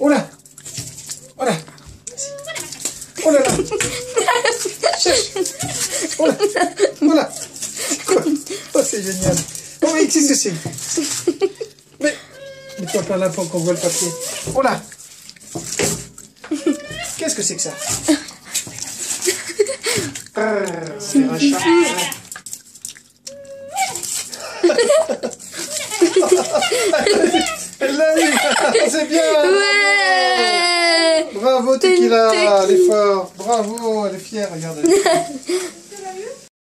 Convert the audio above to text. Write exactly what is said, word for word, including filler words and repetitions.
Oh là. Oh là. Oh là là. Cherche. Oh là. Oh là. Quoi? Oh, c'est génial. Oh, mais qu'est-ce que c'est? Mais, mais toi, plein l'impôt qu'on voit le papier. Oh là. Qu'est-ce que c'est que ça? C'est un chat. Elle l'a eu. C'est bien. Ouais. Bravo, Tequila. Elle est forte. Bravo, elle est fière. Regarde.